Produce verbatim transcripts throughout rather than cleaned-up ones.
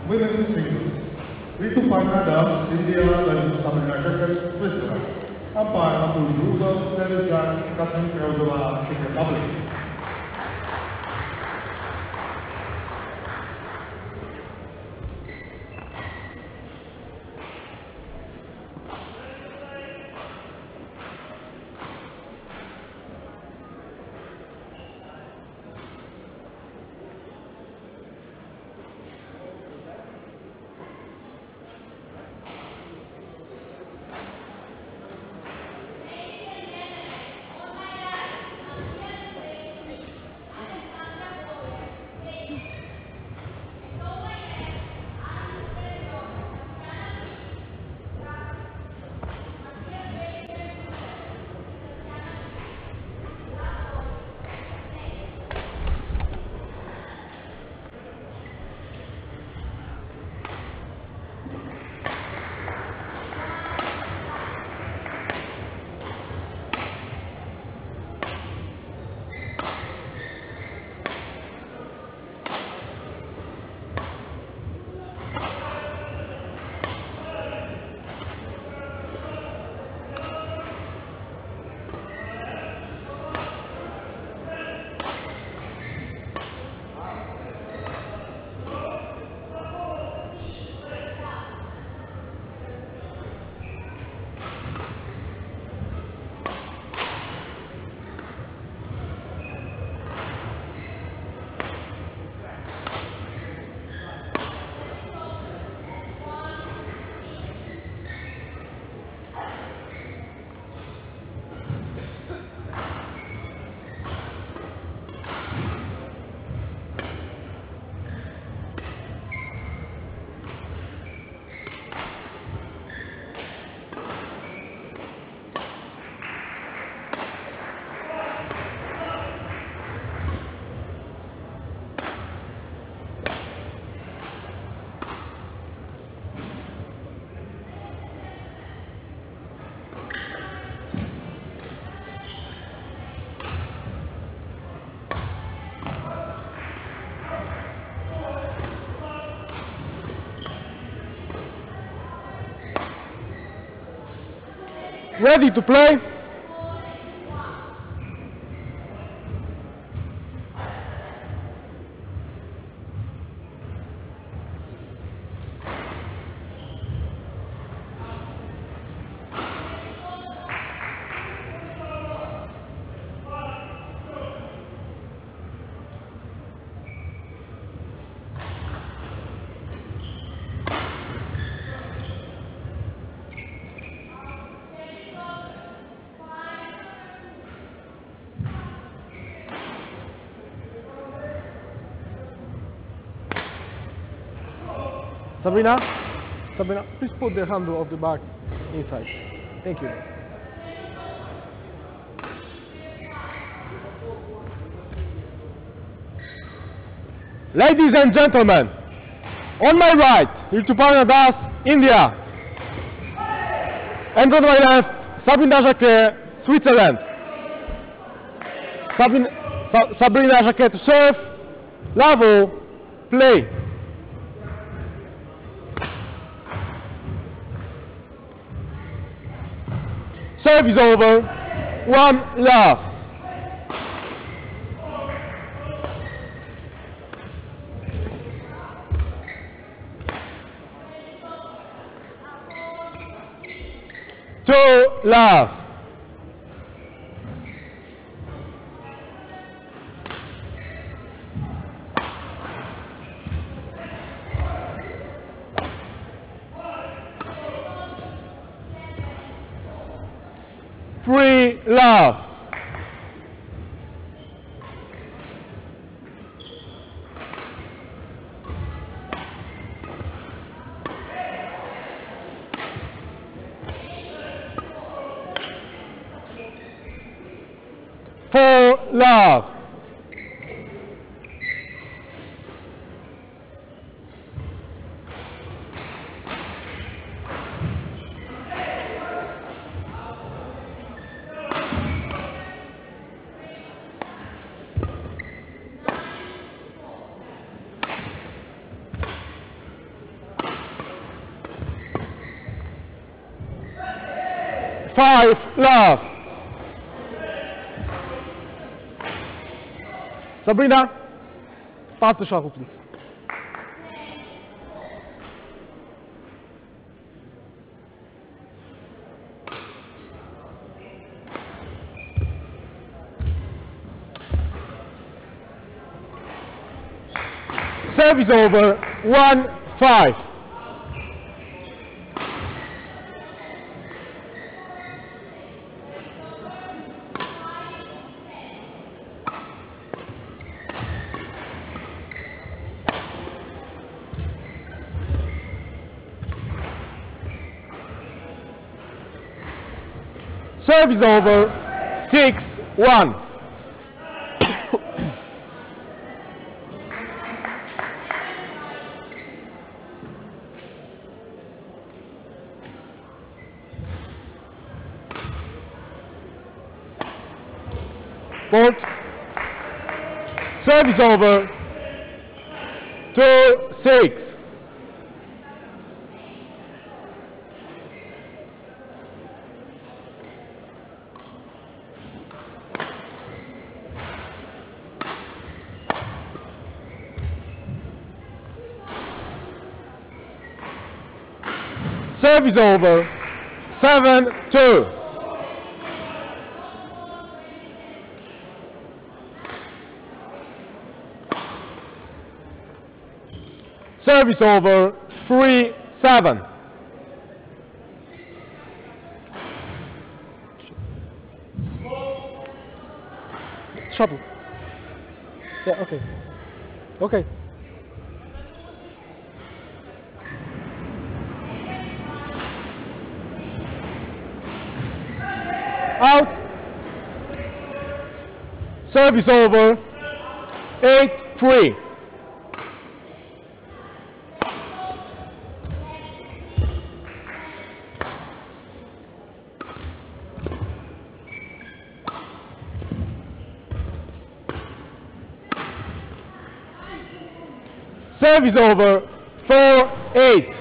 Women's singles. Ritu Parnada, India dan Sabrina Jacket, Switzerland. Umpire Abdul Rudolf, Seljan, Katrin Krauzova, Czech Republic. Ready to play? Sabrina, Sabrina, please put the handle of the bag inside. Thank you. Ladies and gentlemen, on my right, Ritupurna Das, India. And on my left, Sabrina Jacquet, Switzerland. Sabrina, Sa Sabrina Jacquet to serve. Lavo, play. Serve is over. One love. Two love. Three love. Four love. five, love. Sabrina, pass the shuttle, please. Service over, one, five. Service over, six, one. Fault. Service over, two, six. Service over, seven, two. Service over, three, seven. Shuttle. Yeah, okay. Okay. Out. Service over, eight, three. Service over, four, eight.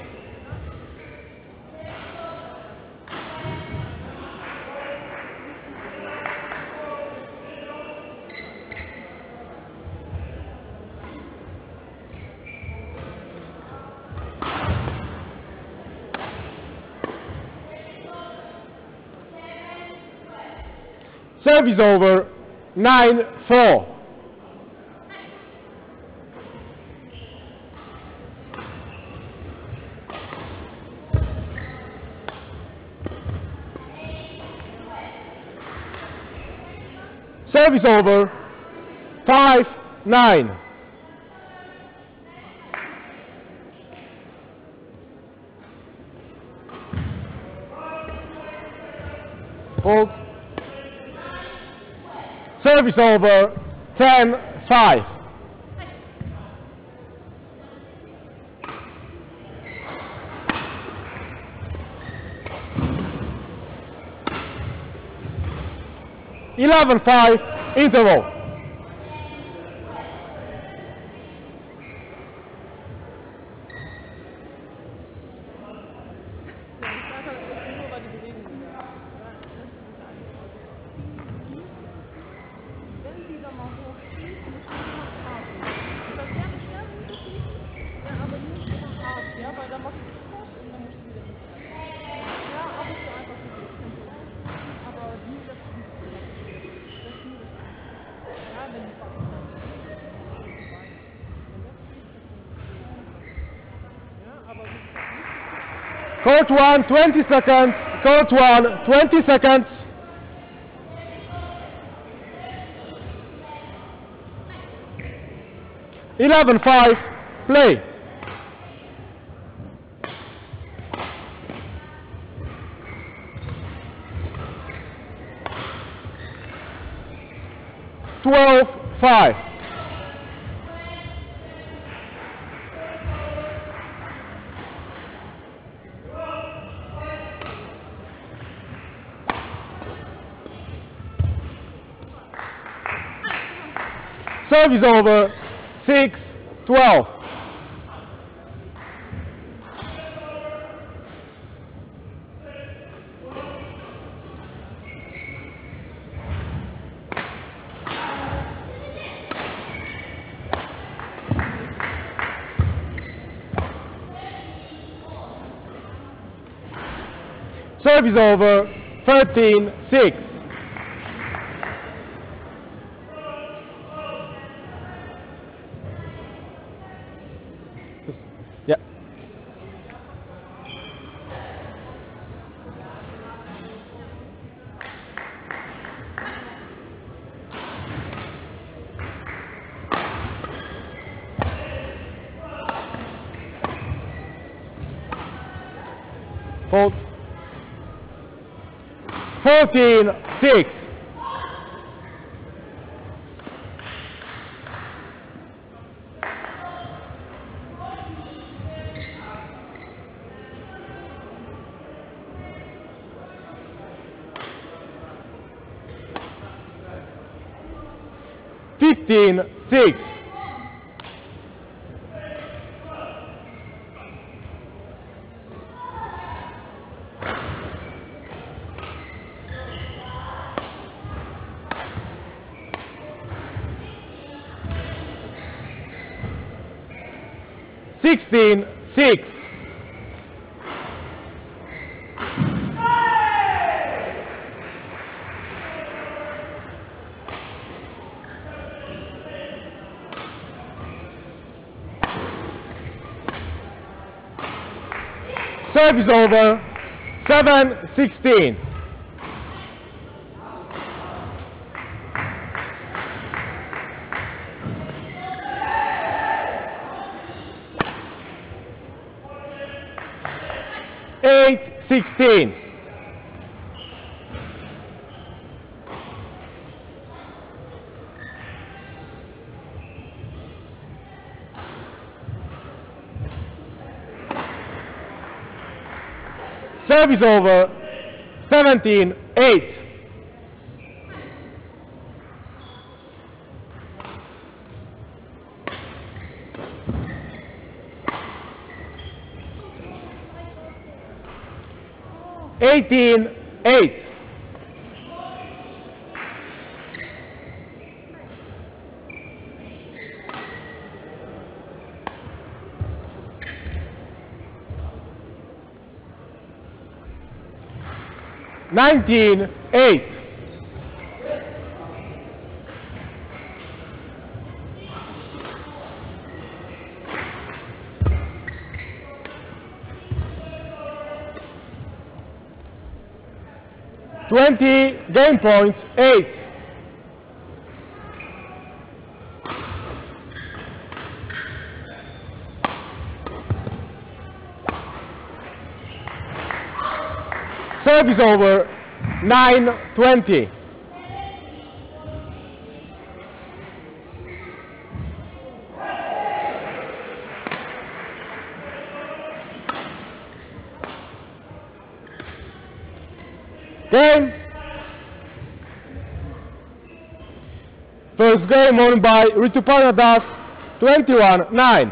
Service over, nine, four. Service over, five, nine. Hold. Service over, ten, five. eleven, five, interval. Court one, twenty seconds. Court one, twenty seconds. eleven, five, play. twelve, five. Service over, six, twelve. Service over, thirteen six. Yeah. Hold. fourteen six. fifteen six. sixteen six. Service over, seven sixteen. eight sixteen. Service over, seventeen eight. eighteen eight. nineteen eight. twenty game points, eight. Service over, nine twenty. Game. First game won by Rituparna Das, twenty-one nine.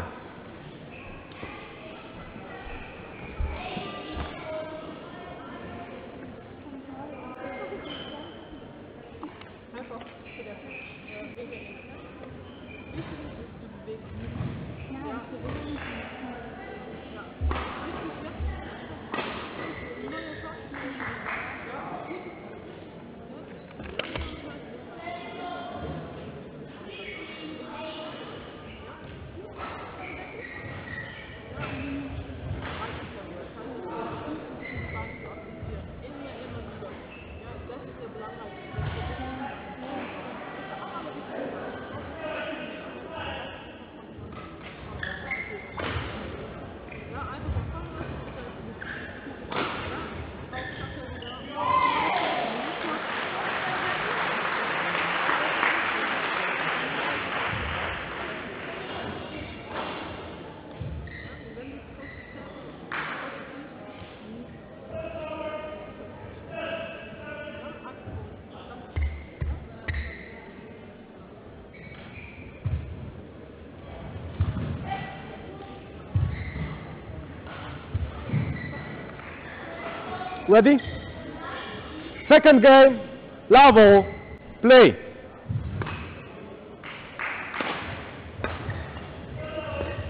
Ready? Second game, level, play.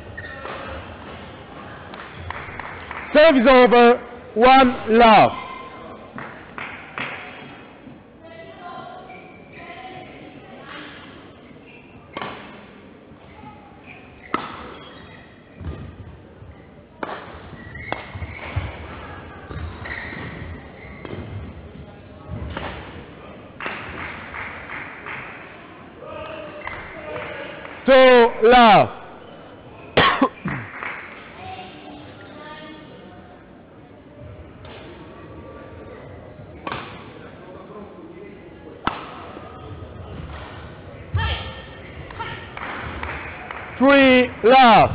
Service over, one love. love. Three love.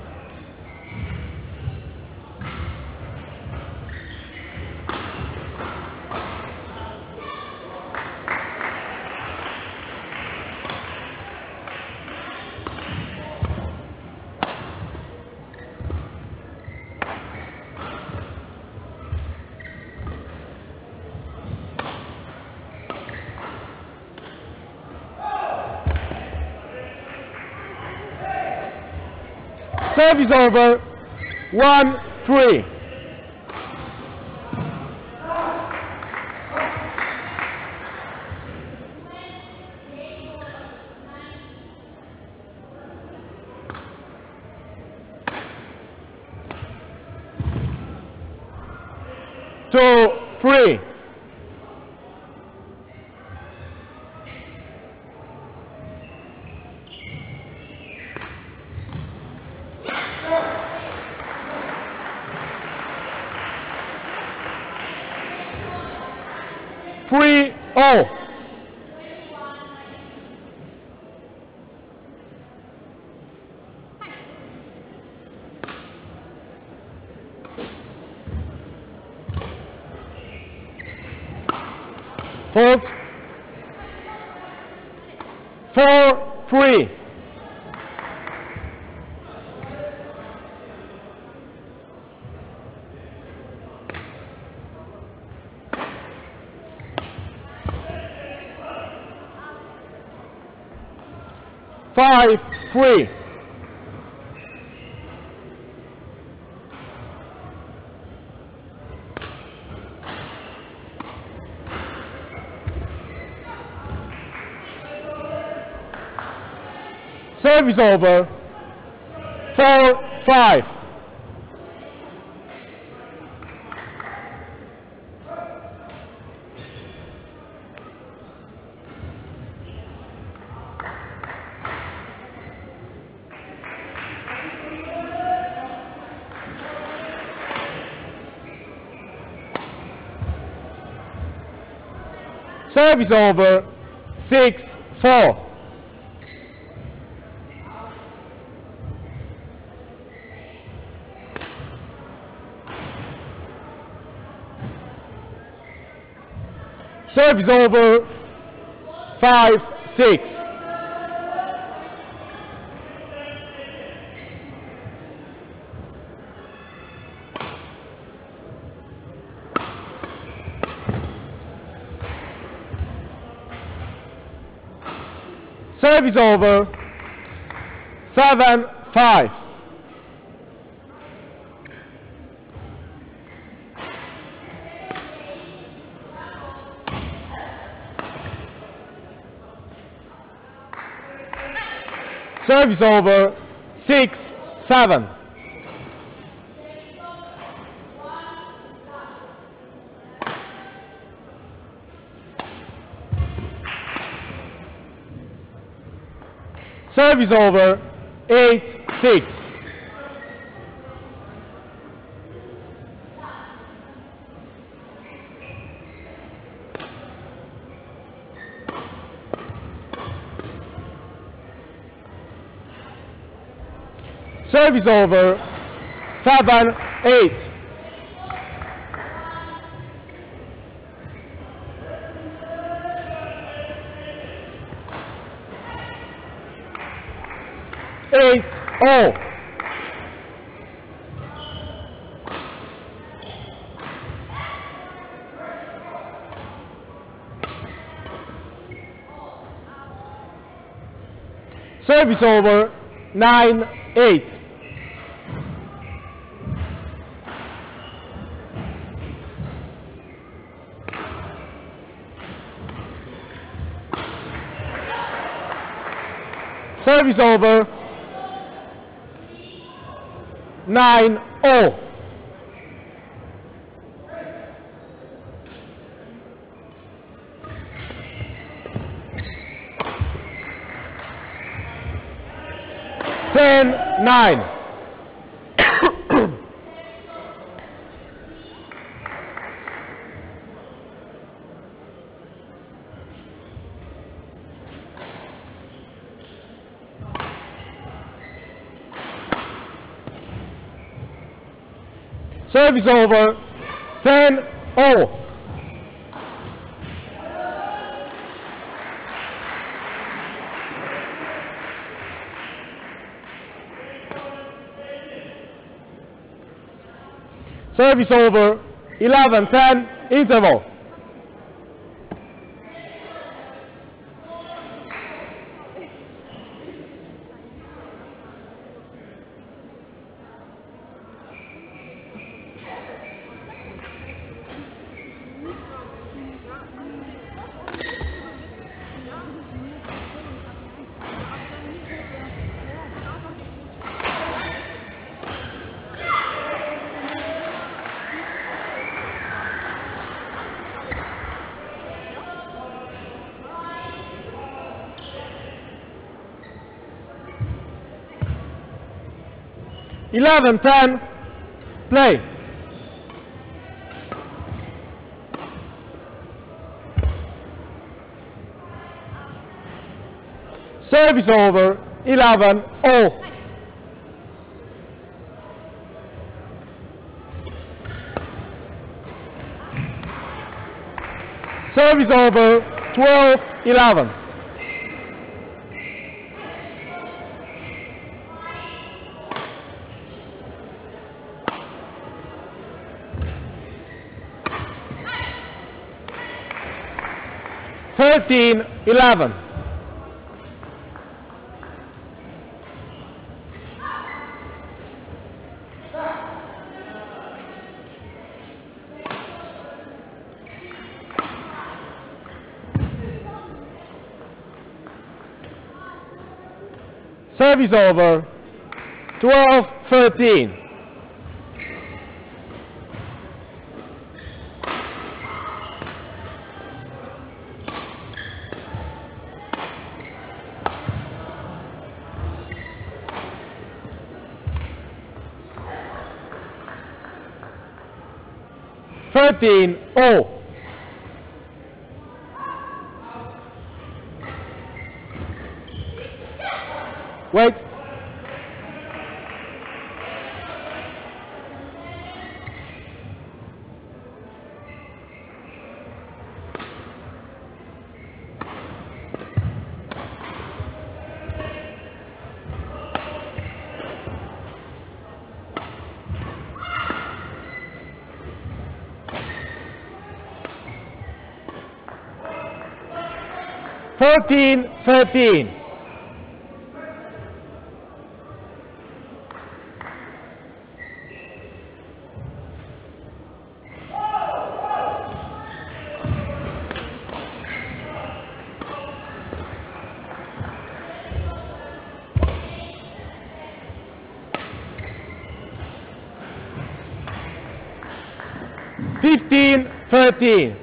Service over. One, three. Two, three. Three, oh. Four, four, three. Five, three. Service over. Four, five. Service over. Six, four. Service over. Five, six. Service over. Seven, five. Service over. Six, seven. Service over. Eight, six. Service over. Seven, eight. Eight, oh. Service over. Nine, eight. Service over. Nine, oh. nine. Service over. ten all. Service over. eleven ten. Interval. eleven ten. Play. Service over. eleven all. Service over. twelve eleven. thirteen eleven. Service over. twelve thirteen. thirteen all. Wait. fourteen thirteen. fifteen thirteen.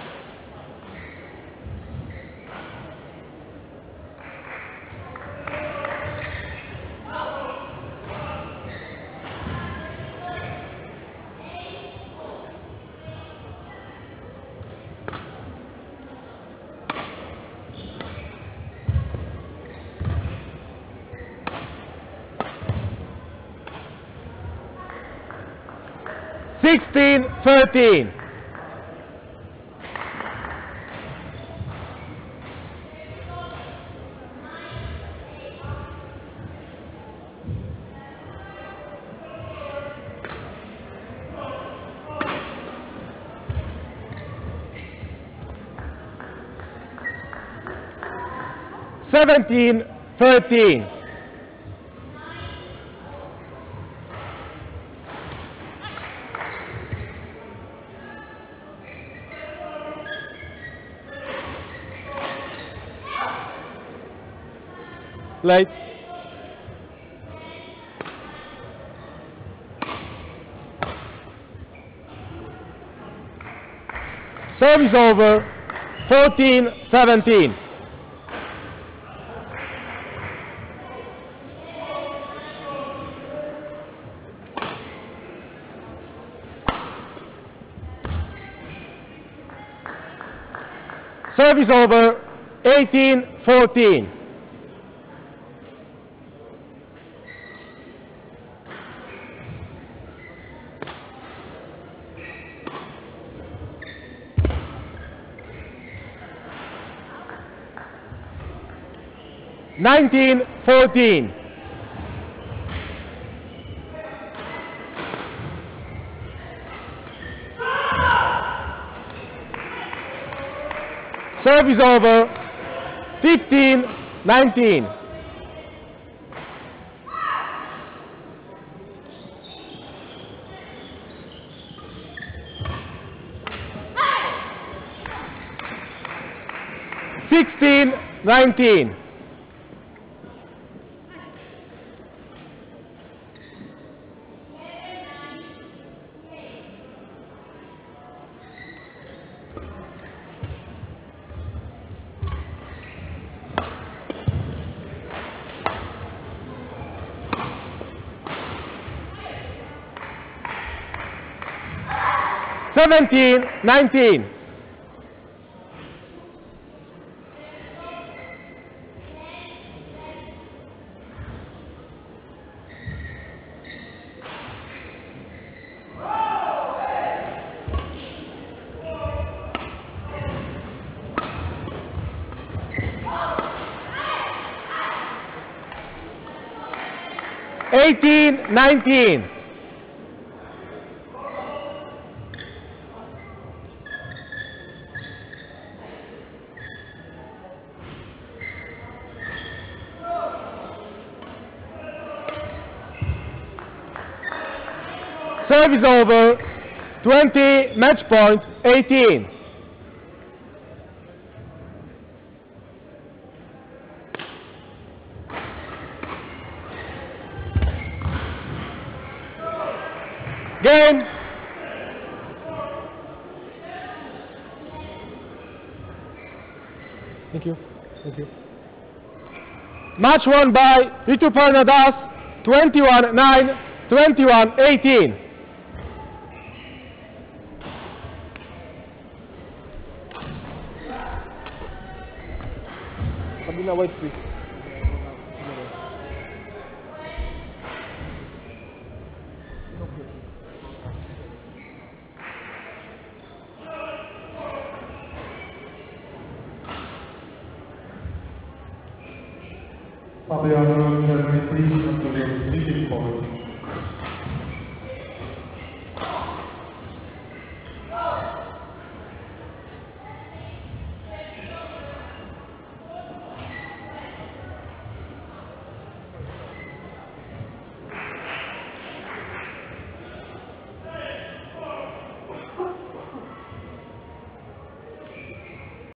sixteen thirteen. seventeen thirteen. Late. Service over. fourteen seventeen. Service over, eighteen fourteen. nineteen fourteen. Service over, fifteen nineteen. sixteen nineteen. seventeen nineteen. eighteen nineteen. Service over, twenty, match point, eighteen. Game. Thank you. Thank you. Match won by Ritupurna Das, twenty-one nine, twenty-one eighteen. Kabila white please. Fabiano, please come to the meeting forward.